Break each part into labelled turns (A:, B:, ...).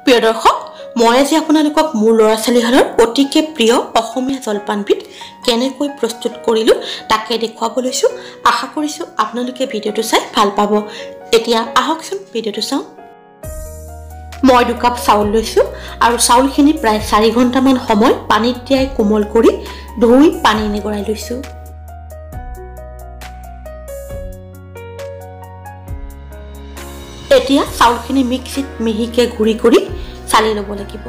A: প্ৰিয় দৰ্শক, মই আজি আপোনালোকক মোৰ ল'ৰা-ছোৱালীহালৰ অতিকে প্ৰিয় অসমীয়া জলপানবিধ কেনেকৈ প্ৰস্তুত কৰিলোঁ তাকে দেখুৱাব লৈছোঁ। আশা কৰিছোঁ আপোনালোকে ভিডিঅ'টো চাই ভাল পাব। এতিয়া আহকচোন ভিডিঅ'টো চাওঁ। মই 2 কাপ চাউল লৈছোঁ আৰু চাউলখিনি প্ৰায় 4 ঘণ্টামান সময় পানীত তিয়াই কোমল কৰি ধুই পানী নিগৰাই লৈছোঁ। এতিয়া চাউলখিনি মিক্সিত মিহিকে গুড়ি কৰি চালি ল'ব লাগিব।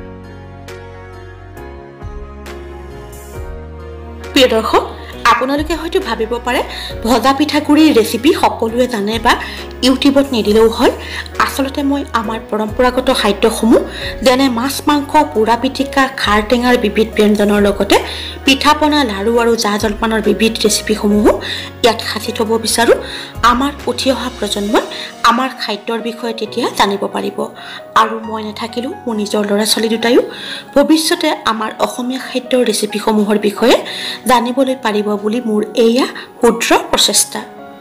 A: প্ৰিয় দৰ্শক, আপোনালোকে হয়তো ভাবিব পাৰে ভজা পিঠাগুড়িৰ ৰেচিপি সকলোৱে জানে বা ইউটিউবত নিদিলেও হয়। আচলতে মই আমাৰ পৰম্পৰাগত খাদ্যসমূহ যেনে মাছ মাংস, পোৰা পিটিকা, খাৰ টেঙাৰ বিবিধ ব্যঞ্জনৰ লগতে পিঠা পনা, লাড়ু আৰু জা জলপানৰ বিবিধ ৰেচিপিসমূহো ইয়াত সাঁচি থ'ব বিচাৰোঁ। আমাৰ উঠি অহা প্ৰজন্মই আমাৰ খাদ্যৰ বিষয়ে তেতিয়া জানিব পাৰিব আৰু মই নাথাকিলেও মোৰ নিজৰ ল'ৰা ছোৱালী দুটায়ো ভৱিষ্যতে আমাৰ অসমীয়া খাদ্যৰ ৰেচিপিসমূহৰ বিষয়ে জানিবলৈ পাৰিব বুলি মোৰ এয়া ক্ষুদ্ৰ প্ৰচেষ্টা।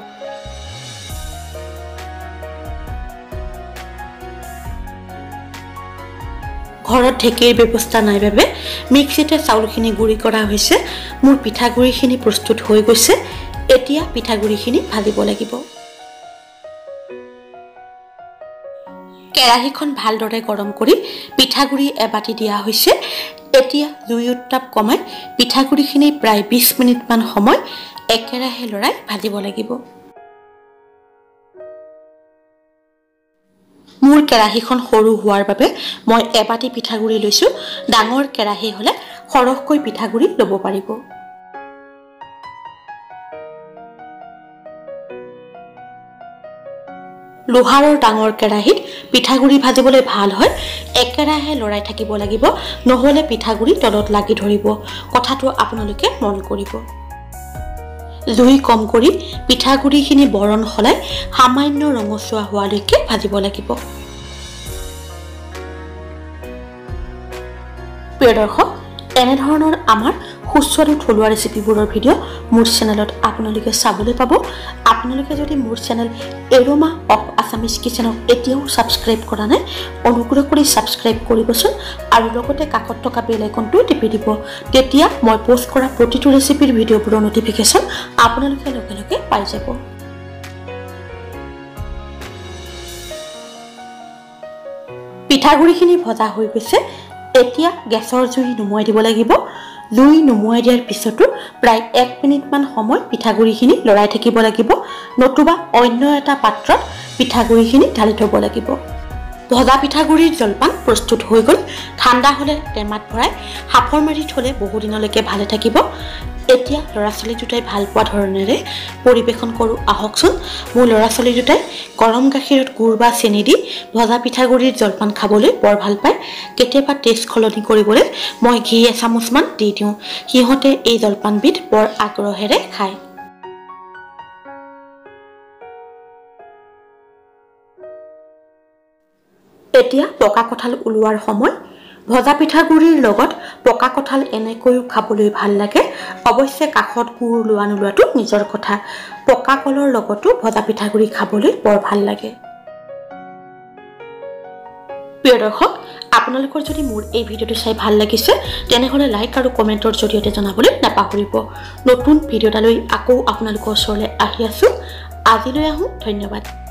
A: ঘৰত ঢেঁকীৰ ব্যৱস্থা নাই বাবে মিক্সিতে চাউলখিনি গুড়ি কৰা হৈছে। মোৰ পিঠাগুড়িখিনি প্ৰস্তুত হৈ গৈছে। এতিয়া পিঠাগুড়িখিনি ভাজিব লাগিব। কেৰাহীখন ভালদৰে গৰম কৰি পিঠাগুড়ি এবাটি দিয়া হৈছে। এতিয়া জুইৰ উত্তাপ কমাই পিঠাগুড়িখিনি প্ৰায় 20 মিনিটমান সময় একেৰাহে লৰাই ভাজিব লাগিব। মোৰ কেৰাহীখন সৰু হোৱাৰ বাবে মই এবাটি পিঠাগুড়ি লৈছোঁ। ডাঙৰ কেৰাহী হ'লে সৰহকৈ পিঠাগুড়ি ল'ব পাৰিব। লোহাৰৰ ডাঙৰ কেৰাহীত পিঠাগুড়ি ভাজিবলৈ ভাল হয়। একেৰাহে লৰাই থাকিব লাগিব, নহ'লে পিঠাগুড়ি তলত লাগি ধৰিব। কথাটো আপোনালোকে মন কৰিব। জুই কম কৰি পিঠাগুড়িখিনি বৰণ সলাই সামান্য ৰঙচুৱা হোৱালৈকে ভাজিব লাগিব। প্ৰিয় দৰ্শক, এনেধৰণৰ আমাৰ সুস্বাদু থলুৱা ৰেচিপিবোৰৰ ভিডিঅ' মোৰ চেনেলত আপোনালোকে চাবলৈ পাব। আপোনালোকে যদি মোৰ চেনেল এৰোমা অফ আছামিজ কিচেনক এতিয়াও ছাবস্ক্ৰাইব কৰা নাই, অনুগ্ৰহ কৰি ছাবস্ক্ৰাইব কৰিবচোন আৰু লগতে কাষত থকা বেল আইকনটো টিপি দিব। তেতিয়া মই পোষ্ট কৰা প্ৰতিটো ৰেচিপিৰ ভিডিঅ'বোৰৰ নটিফিকেশ্যন আপোনালোকে লগে লগে পাই যাব। পিঠাগুড়িখিনি ভজা হৈ গৈছে। এতিয়া গেছৰ জুই নুমুৱাই দিব লাগিব। জুই নুমুৱাই দিয়াৰ পিছতো প্ৰায় 1 মিনিটমান সময় পিঠাগুড়িখিনি লৰাই থাকিব লাগিব, নতুবা অন্য এটা পাত্ৰত পিঠাগুড়িখিনি ঢালি থ'ব লাগিব। ভজা পিঠাগুড়িৰ জলপান প্ৰস্তুত হৈ গ'ল। ঠাণ্ডা হ'লে টেমাত ভৰাই সাফৰ মাৰি থ'লে বহুদিনলৈকে ভালে থাকিব। এতিয়া ল'ৰা ছোৱালী দুটাই ভাল পোৱা ধৰণেৰে পৰিৱেশন কৰোঁ আহকচোন। মোৰ ল'ৰা ছোৱালী দুটাই গৰম গাখীৰত গুড় বা চেনি দি ভজা পিঠাগুড়িৰ জলপান খাবলৈ বৰ ভাল পায়। কেতিয়াবা টেষ্ট সলনি কৰিবলৈ মই ঘি এচামুচমান দি দিওঁ। সিহঁতে এই জলপানবিধ বৰ আগ্ৰহেৰে খায়। এতিয়া পকা কঁঠাল ওলোৱাৰ সময়। ভজা পিঠাগুড়িৰ লগত পকা কঁঠাল এনেকৈও খাবলৈ ভাল লাগে। অৱশ্যে কাষত গুড় লোৱা নোলোৱাটো নিজৰ কথা। পকা কলৰ লগতো ভজা পিঠাগুড়ি খাবলৈ বৰ ভাল লাগে। প্ৰিয় দৰ্শক, আপোনালোকৰ যদি মোৰ এই ভিডিঅ'টো চাই ভাল লাগিছে তেনেহ'লে লাইক আৰু কমেণ্টৰ জৰিয়তে জনাবলৈ নাপাহৰিব। নতুন ভিডিঅ' এটালৈ আকৌ আপোনালোকৰ ওচৰলৈ আহি আছোঁ। আজিলৈ আহোঁ। ধন্যবাদ।